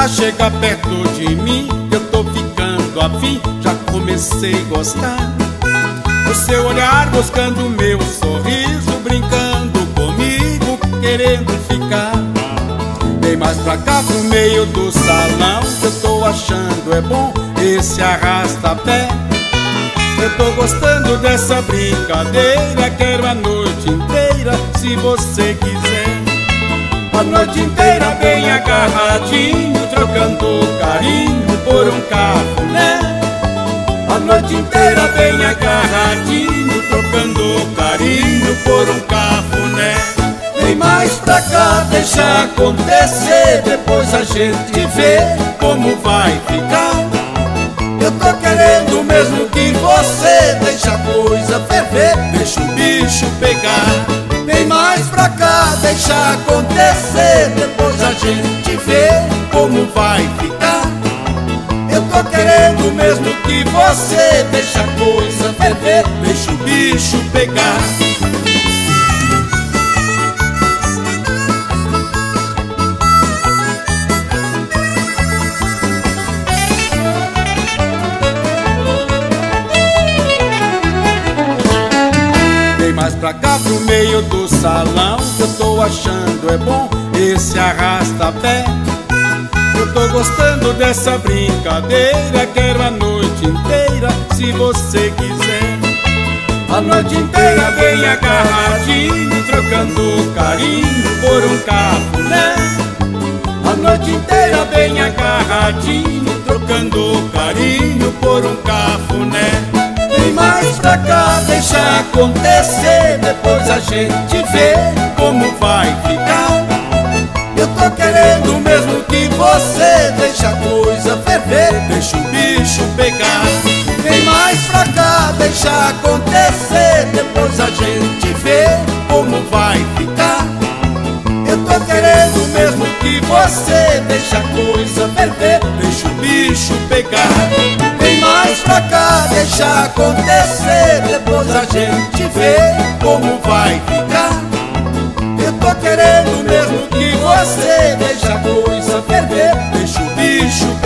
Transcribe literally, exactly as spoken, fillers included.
Já chega perto de mim, eu tô ficando afim, já comecei a gostar. O seu olhar buscando meu sorriso, brincando comigo, querendo ficar. Vem mais pra cá pro meio do salão, que eu tô achando é bom esse arrasta-pé. Eu tô gostando dessa brincadeira, quero a noite inteira, se você quiser. A noite inteira bem agarradinho, trocando carinho por um cafuné. A noite inteira bem agarradinho, trocando carinho por um cafuné. Vem mais pra cá, deixa acontecer, depois a gente vê como vai ficar. Eu tô querendo mesmo que você deixa a coisa ferver, deixa o bicho pegar. Vem mais pra cá, deixa acontecer, depois a gente vê como vai ficar. Eu tô querendo mesmo que você deixa a coisa ferver, deixa o bicho pegar. Mais pra cá pro meio do salão, que eu tô achando é bom esse arrasta-pé. Eu tô gostando dessa brincadeira, quero a noite inteira, se você quiser. A noite inteira bem agarradinho, trocando carinho por um cafuné. A noite inteira bem agarradinho, trocando carinho por um cafuné. Vem mais pra cá, deixa acontecer, depois a gente vê como vai ficar. Eu tô querendo mesmo que você deixe a coisa ferver, deixa o bicho pegar. Vem mais pra cá, deixa acontecer, depois a gente vê como vai ficar. Eu tô querendo mesmo que você deixe a coisa ferver, deixa o bicho pegar. Vem mais pra cá, deixa acontecer, depois a gente vê como vai ficar. Eu tô querendo mesmo que você deixe a coisa ferver, deixa o bicho